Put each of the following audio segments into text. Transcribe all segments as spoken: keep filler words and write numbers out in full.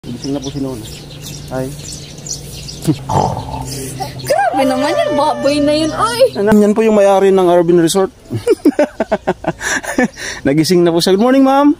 Gising na po si Nona. Ay. Grabe naman yan, baboy na yun, ay. Yan po yung may-ari ng Arvin Resort. Nagising na po siya. Good morning, ma'am.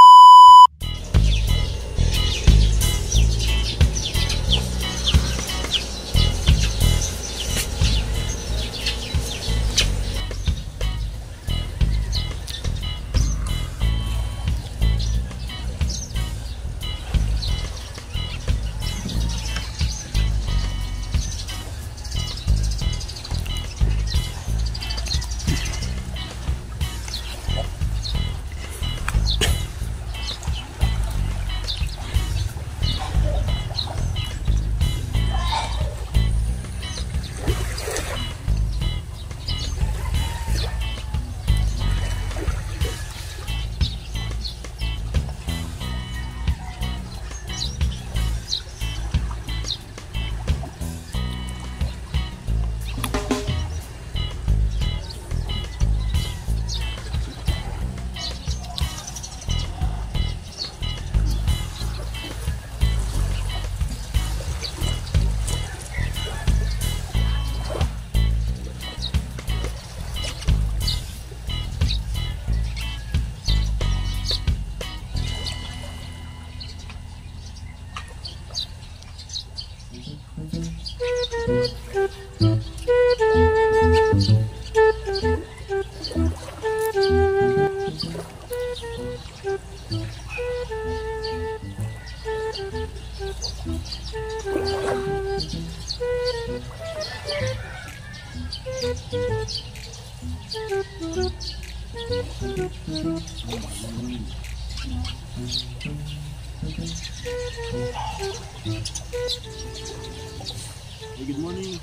Hey, good morning.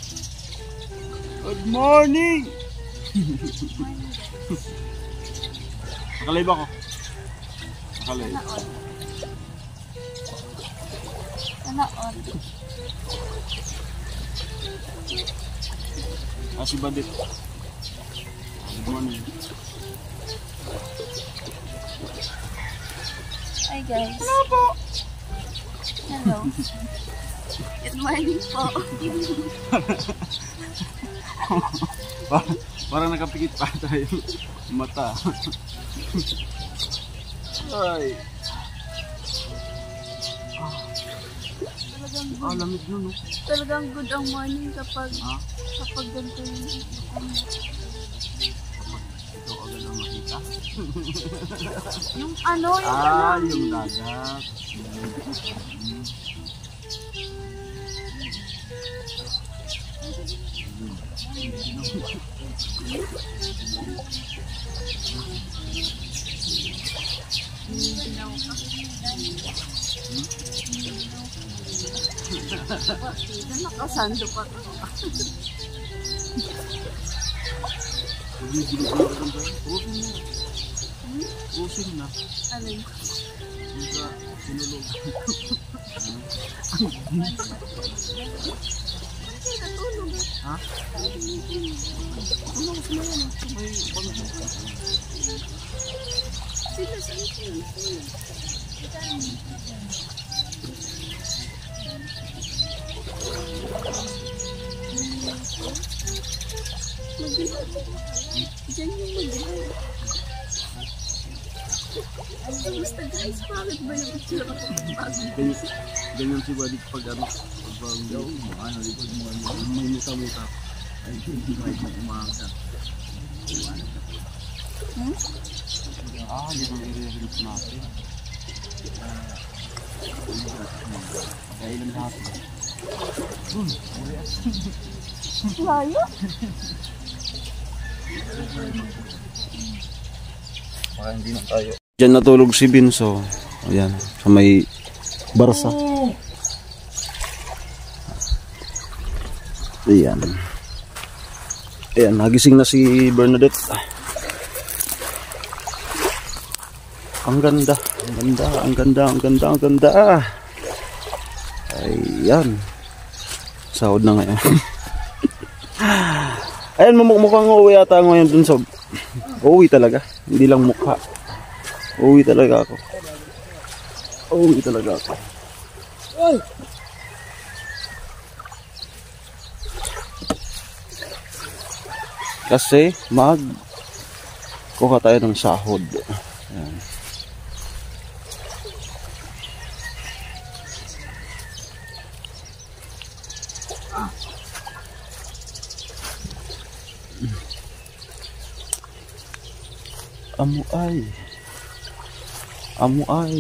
Good morning. Nakalive ako. Nakalive. Nanaon. Ah, si Badit. Good morning. Hi guys. Hello po. Hello. Good morning po. Parang nakapikit pa tayo mata. Ay. Talagang Ah, good. lamig nun, no? Talagang good ang morning kapag Ha? kapag ganito yung Ito agad ang makita. yung ano, yung Ah, ano. yung dagat. Nakasando pa to. Pusing na. Alin? Yung sa sinulog. Natulog. Ha? Ano ko sila yan? May pangit. Sila sa itin. Mag-iwan. Diyan yung mag-iwan. Basta guys, bakit ba yung itsura ko? Ganyan, ganyan si Buddy pag ano, pag ano, likod mo, may muta-muta. Ay, hindi mo ay umaga. Hmm? Ah, hindi mo i-release natin. Kaya ilan natin. Hmm, Layo? baka hindi na tayo. Diyan natulog si Binso. Ayan, sa may Barsa. Ayan. Ayan, nagising na si Bernadette. Ang ganda, ang ganda, ang ganda, ang ganda, ang ganda. Ayan. Sahod na ngayon. Ayan, mukhang uuwi ata ngayon dun sa... Uuwi talaga. Hindi lang mukha. Uuwi talaga ako. Uuwi talaga ako. Ay! Kasi mag kuha tayo ng sahod. Ayan. Amuay. Amuay.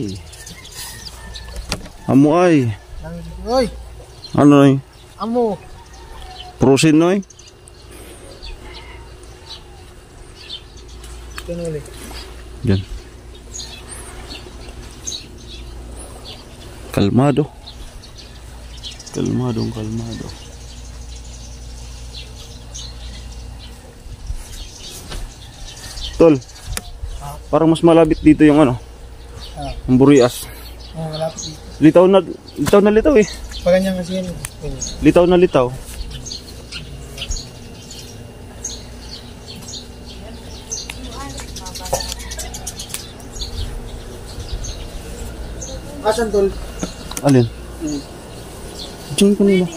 Amuay. Oy, Ano noy? amo. Prosin noy? Kanuli. Yan. Kalmado. Kalmadong kalmado. Tol. Parang mas malapit dito yung ano. Ah. Ang Burias. Oh, malapit dito. Litaw na litaw na litaw eh. Pag ganyan kasi yan. Ganyan. Litaw na litaw. Asan tol? Alin? Hmm. Diyan ko nila.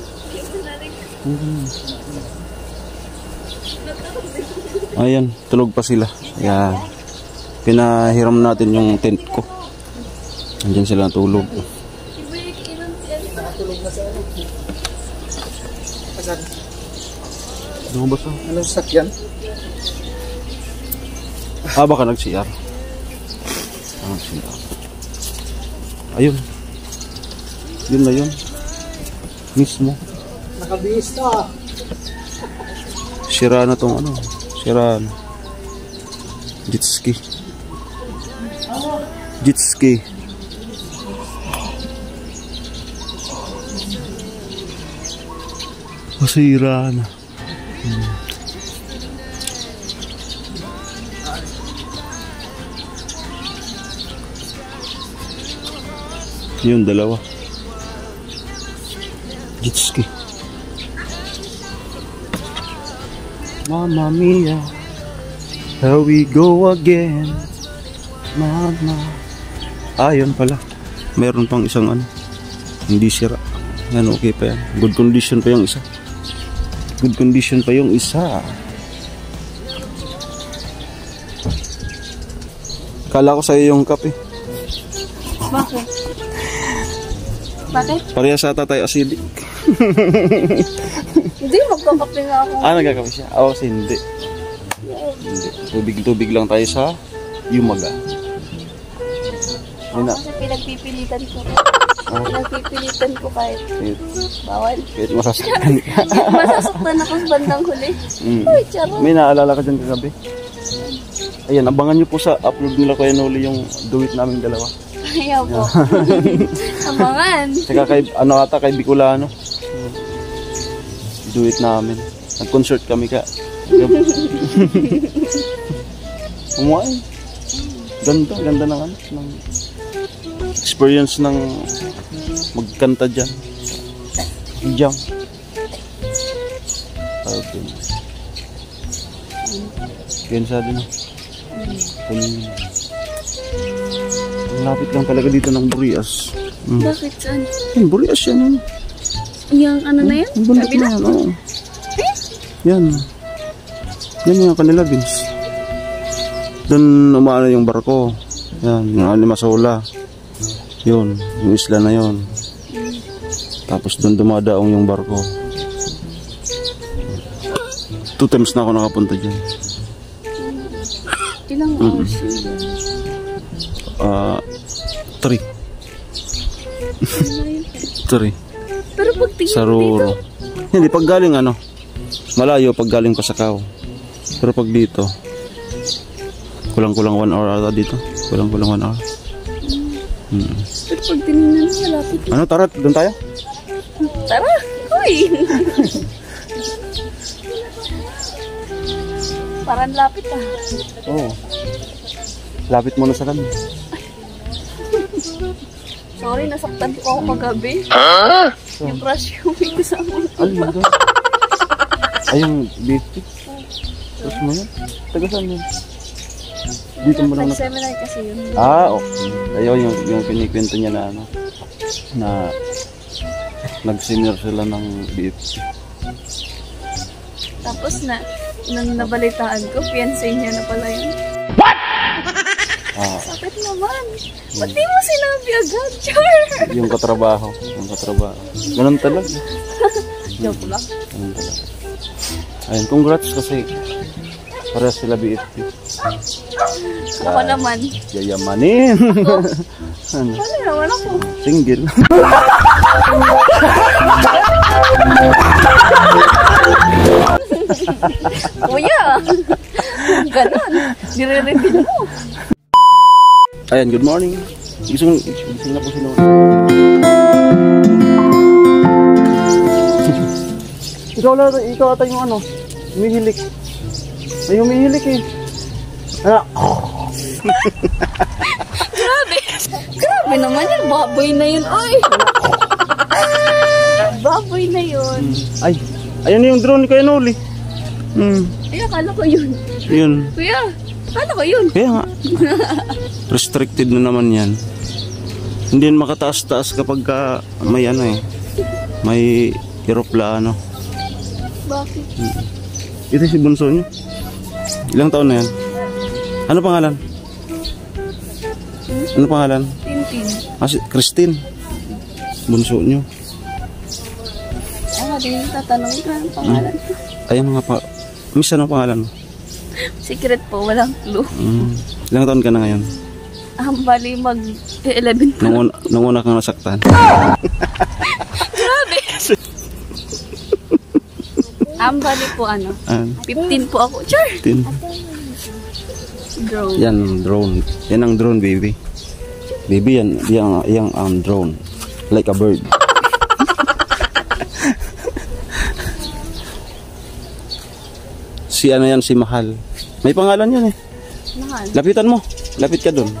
Ayan, tulog pa sila. Yan. Pinahiram natin yung tent ko. Andiyan sila natulog. Nakatulog na sa ano. Asan? Ano ba sa? Anong sakyan? Ah, baka nag-C R. Ah, nag-C R. Ayun. Yun na yun. Mismo. Nakabihis na. Sira na tong ano. Sira na. Jet ski. Jet ski. Masira na. Hmm. Yun, dalawa. Jet ski. Mamma mia, here we go again. Mama. Ah, yun pala. Meron pang isang ano. Hindi sira. Yan, okay pa yan. Good condition pa yung isa. Good condition pa yung isa. Kala ko sa'yo yung kape. Bakit? Bakit? Pareha sa tatay acidic. Hindi, magkakape nga ako. Ah, nagkakape siya? Oo, kasi hindi. Hindi. Tubig-tubig lang tayo sa Yumaga. Ayun na. Kasi pinagpipilitan ko. Ah. Pinagpipilitan ko kahit Kahit, bawal. kahit masasaktan ka. Masasaktan ako sa bandang huli. Mm. Uy, charo. May naalala ka dyan kagabi? Ayan, abangan nyo po sa upload nila Kuya Noli yung duet naming dalawa. Ayaw po. Amangan. Saka kay, ano ata, kay Bicolano. Duet namin. Nag-concert kami ka. Umuhay. Ganda, ganda ng ano. Ng experience ng magkanta dyan. Jam. Okay. Gansa din. Hmm. Lapit lang talaga dito ng Burias. Hmm. Bakit saan? Yung Burias yan. Ano? Yung ano na yan? Yung bundok na yan. Oo. Yan. Yan yung kanila, Vince. Doon umaano yung barko. Yan, yung Alimasola. Yun, yung isla na yun. Tapos doon dumadaong yung barko. Two times na ako nakapunta dyan. Ilang hours yun? Ah, uh, three. Three. Pero pag tingin Sa Roro. Hindi, pag galing ano, malayo pag galing Pasakaw. Pero pag dito, kulang-kulang one hour ata dito. Kulang-kulang one hour. Hmm. Pero pag tinignan mo, malapit. Ano, tara, doon tayo? Tara! Uy! Parang lapit ah. Oo. Oh. Lapit mo na sa kanya. Sorry, nasaktan ko ako kagabi. Huh? Yung crush yung may kasama. Ano mo doon? Ay, yung beef tips. Tapos mo yun? Taga saan yun? Dito mo lang na... Nag-seminar kasi yun. Ah, okay. Ayaw, yung, yung pinikwento niya na ano. na nag-senior sila ng B F T. Tapos na, nang nabalitaan ko, fiancé niya na pala yun. Ah, Sakit naman. Ba't di mo sinabi agad, Char? yung katrabaho. Yung katrabaho. Ganun talaga. Joke lang. Ganun talaga. Ayun, congrats kasi parehas sila B F T. Ako naman. Yayamanin. Ano? Ano naman ako? Single. Kuya! Ganon. Nire-reveal mo. Ayan, good morning. Gising, gising na po sila. Ikaw lang, ikaw ata yung ano, humihilik. Ay, humihilik eh. Ano? Grabe. Grabe naman yun. Baboy na yun. Oy! Baboy na yun. Ay, ayun yung drone ni Kuya Noli. Hmm, Ay, akala ko yun. yun. Kuya, akala ko yun. Kaya nga. Restricted na naman yan. Hindi yan makataas-taas kapag ka may ano eh. May eroplano. Bakit? Ito si bunso niyo. Ilang taon na yan? Ano pangalan? Ano pangalan? Tintin. Ah, si Christine. Bunso niyo. Ah, di tatanong ka ang pangalan. Ayan nga pa. Miss, ano pangalan mo? Secret po, walang clue. Mm. Ilang taon ka na ngayon? Ang bali mag eleven pa. Nung, una- nung una kang nasaktan. Grabe! Ang bali po ano, Ah, fifteen po ako. Char! tin. Bro. Yan, drone. Yan ang drone, baby. Baby, yan, yan, yan ang drone. Like a bird. Si ano yan, si Mahal. May pangalan yan eh. Mahal. Lapitan mo. Lapit ka dun.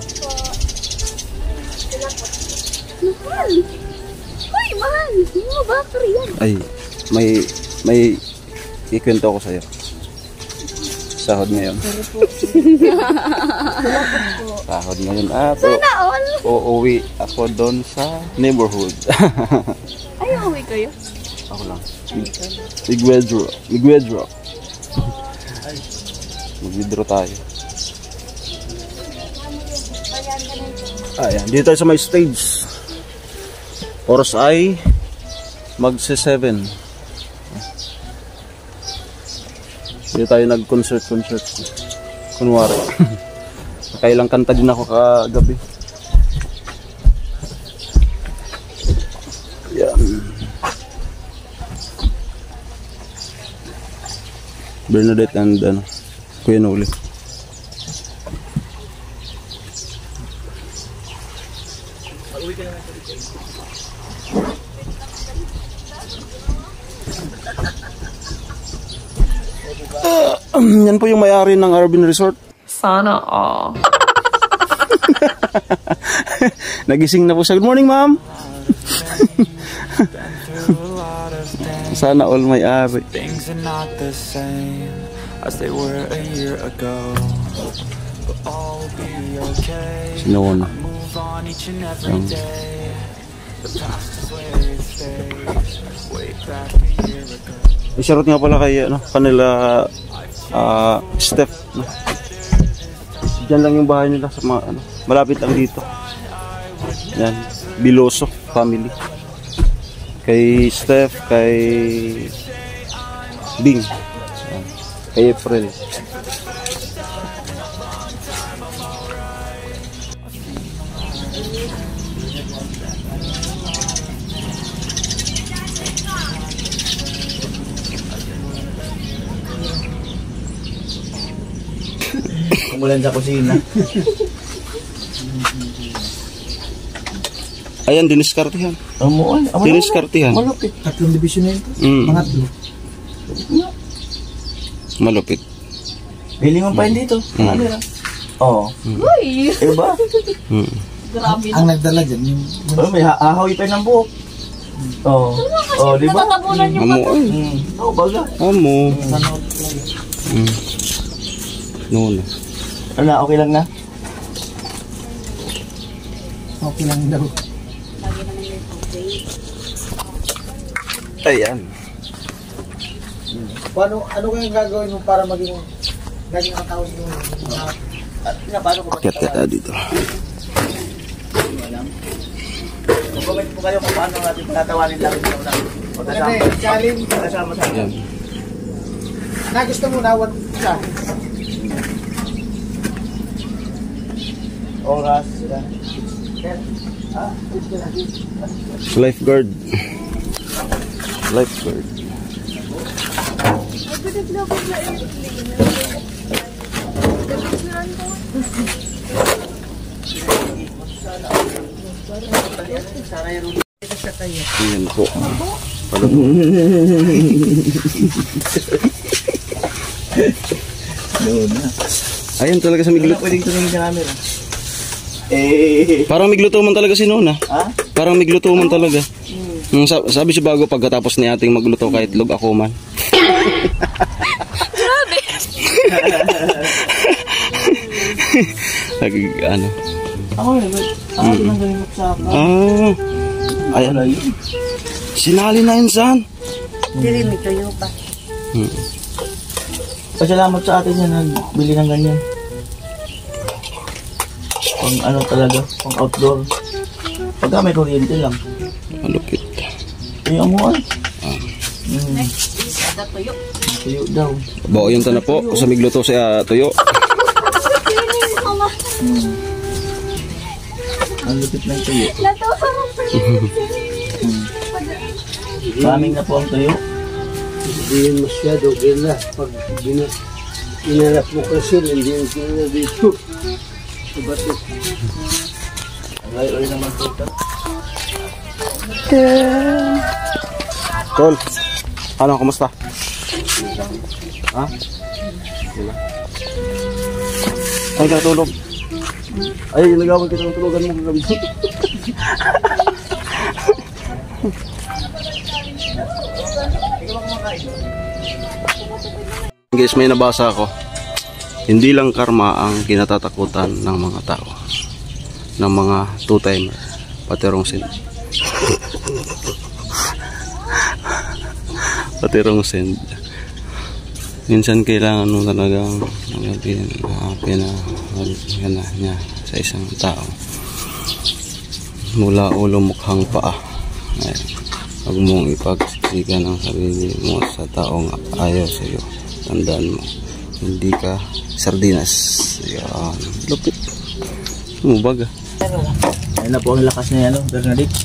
Mahal! Hoy, mahal! Mga battery yan. Ay, may, may ikwento ako sa'yo. Sahod ngayon. Sahod ngayon. Ah, po, Sana all! uuwi ako doon sa neighborhood. Ay, uwi kayo. Ako lang. Mag-withdraw. Mag-withdraw. Mag-withdraw tayo. Ayan, dito tayo sa may stage. Oras ay magse seven. Dito tayo nag-concert-concert. Kunwari. Nakailang kanta din ako kagabi. Yan. Bernadette and ano, Kuya Noli. Yan po yung may-ari ng Arvin Resort. Sana all. Nagising na po siya. Good morning, ma'am. Sana all may-ari. Things are not the same as they were a year ago, but all will be okay. Sino na? Move on each and every day. The past is where it stays. Way back a year ago. I-shoutout nga pala kay ano, kanila uh, Steph. No? Diyan lang yung bahay nila sa mga, ano, malapit lang dito. Yan, Biloso family. Kay Steph, kay Bing, yan, kay April. Kumulan sa kusina. Ayan, diniskartihan. Amuan. Diniskartihan. Malupit. Tatlong division na ito. Mm, Pangatlo. malupit. Piling mo pa yun dito. Mm. Ano na? Oo. Uy! Iba? Mm. Grabe na. Ang nagdala dyan. Yung... Oh, may ha- ahawi pa ng buhok. Oo. Oh, di ba? Natatabunan yung Amo, ay. Mm. Oo, baga. Amo. Sanot. Mm. No, no. Ano, okay lang na? Okay lang daw. lagi na nang Ayan. Paano, ano kayong gagawin mo para maging maging nakatawag yung mga paano ko Akyat ka dito. Comment po kayo kung paano natin patatawanin lang ito na. maganda eh, challenge. Kasama sa Ayan. Na gusto mo nawat isa. oras. Ah, Lifeguard. Lifeguard. Ayan po. Palo po. doon na. Ayan talaga sa migluto. Pwedeng tumingin sa camera. Eh. Parang migluto man talaga si Nona. Ha? Parang migluto man talaga. Hmm, sab- sabi si Bago pagkatapos ni ating magluto kahit log ako man. Grabe. Nag, ano. Ako yun. Ako yun ang galing sa akin. Ah. Ayan. Sinali na yun, San. Dili may tuyo pa. Hmm. Pasalamat sa atin yan nagbili ng ganyan. Pang ano talaga, pang outdoor. Pagka may kuryente lang. Malupit. Ay, amuan. Ah. Mm. Sada tuyo. Tuyo daw. Bao yun na po. Sa migluto siya tuyo. Mm. Ang lupit ng tuyo. Natuwa mo pa. Mm. Maraming na po ang tuyo. Hindi yun masyado, gila. Pag gina, inalap mo kasi, hindi yung gila dito. Ba't Ay, ay naman po ito. Tol. Ano, kumusta? Ha? Wala. Ay, natulog. Ay, nagawan kita ng tulugan mo kagabi. Guys, may nabasa ako. Hindi lang karma ang kinatatakutan ng mga tao, ng mga two-timer, pati rong sin. Pati rong sin. Minsan kailangan mo talagang pina, pina, pina niya sa isang tao. Mula ulo mukhang paa. Ayan. Huwag mong ipagsiksikan ang sarili mo sa taong ayaw sa iyo. Tandaan mo, hindi ka sardinas. Ayan. Lupit. Sumubag ah. Ayun na po ang lakas na yan, no? Bernadette.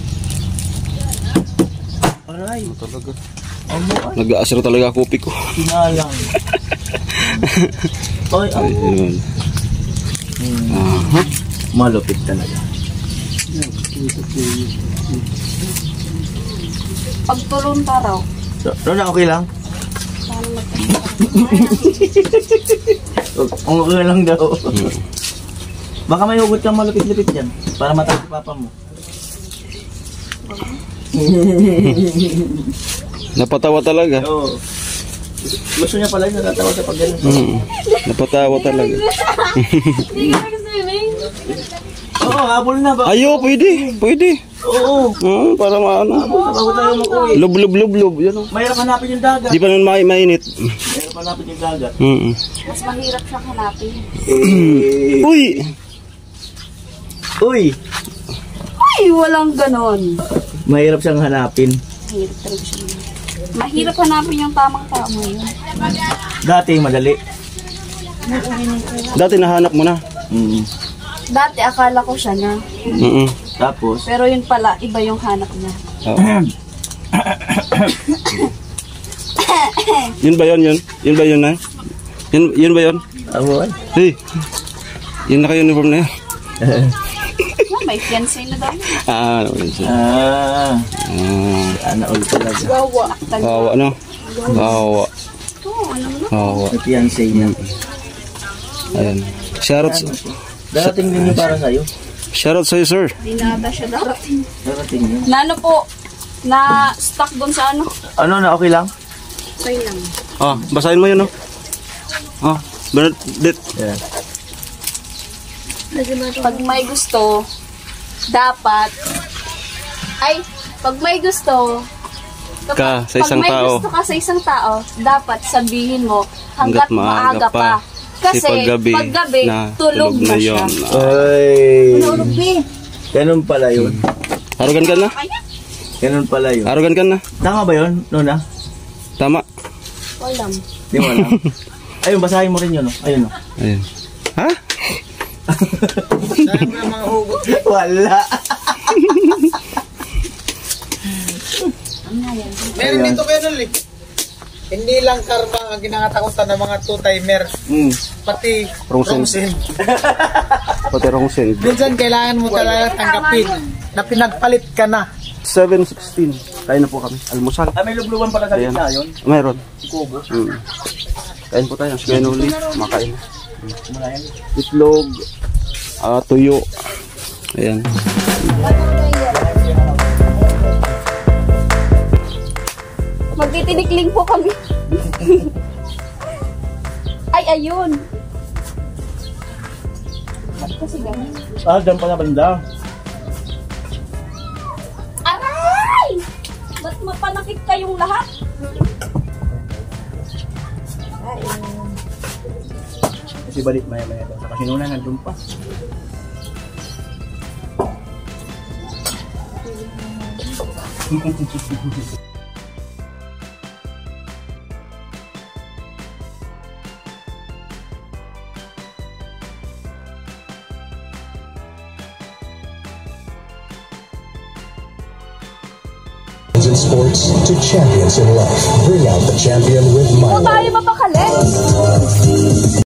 Aray. Ano talaga? Amuan. Nag-aasiro talaga kopi ko. Sinalang. Ay, Ay, amuan. yun. Hmm. Aha. Malupit talaga. Pagtulong taraw. So, Rona, okay lang? Paano mag- Ang okay lang daw. Hmm. Baka may hugot kang malupit-lupit dyan. Para matawag si papa mo. Napatawa talaga. Oo. Gusto niya pala yung natatawa sa pag-ganun. Hmm. Napatawa talaga. Hindi ka nag-swimming. Oo, habol na ba? Ayo, pwede. Pwede. Oo. Hmm, para maano. Bago tayo makuwi. Lub, lub, lub, lub. Yan o. Mahirap hanapin yung dagat. Di pa nun ma- mainit. Mahirap hanapin yung dagat. Mm. Mas mahirap siya hanapin. Eh. Uy! Uy! Ay, walang ganon. Mahirap siyang hanapin. Mahirap talaga siya. Mahirap hanapin yung tamang tao ngayon. Dati madali. Dati nahanap mo na. Mm. Dati akala ko siya na. Mm. Tapos, Pero yun pala, iba yung hanap niya. Oo. Yun ba yun, yun? Yun ba yun na? Yun, yun ba yun? awan. Hey! Yun naka-uniform na yun. Ah, may fiancé na daw. Ah, ano yun siya? Ah, Ah, ana all talaga. Gawa. bawa, ano? Bawa. Oo, ano na. Bawa. May fiancé niya. Ayan. Shoutouts. Darating din yung para sa'yo. Shoutout sa'yo, sir. Di na ata siya darating. Darating yun. Na ano po, na stuck doon sa ano. Ano na, okay lang? Okay lang. Ah, basahin mo yun, no? Ah, Bernadette. Yeah. Pag may gusto, dapat, ay, Pag may gusto, Ka, sa isang pag may tao. gusto ka sa isang tao, dapat sabihin mo hanggat, Hanggat maaga maaga pa. pa. Kasi paggabi, paggabi, na, tulog, na, siya. yun. Ay. Tulog eh. Ganun pala yun. Arugan ka na? Ganun pala yun. Arugan ka na? Tama ba yun, Nona? Tama. Walang. Di mo alam. Ayun, basahin mo rin yun. No? Ayun. No? Ayun. Ha? Saan mo yung mga hugot? Wala. Meron dito kayo nun, Lik. Hindi lang karma ang ginangatakutan ng mga two-timer. Mm. Pati Wrong wrong sense. sin. Pati wrong send. Minsan kailangan mo talaga tanggapin na pinagpalit ka na. seven sixteen. Kain na po kami. Almusal. Ah, may lubluban pala sa Ayan. gitna yun. Mayroon. Kubo. Mm. Kain po tayo. Kain ulit. Makain. Mula yan. Itlog. ah, tuyo. Ayan. Magtitinikling po kami. Ay, ayun. Kasi ganun. Ah, dyan pala banda. Aray! Ba't mapanakit kayong lahat? Kasi balik maya maya doon. Sa kasinuna nandun pa. In sports to champions in life. Bring out the champion with O Milo. tayo mapakalit.